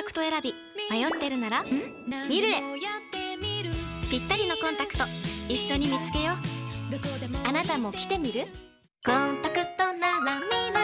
クト選び迷ってるならミルへ。ぴったりのコンタクト一緒に見つけよう。あなたも来てみる？コンタクトならミル。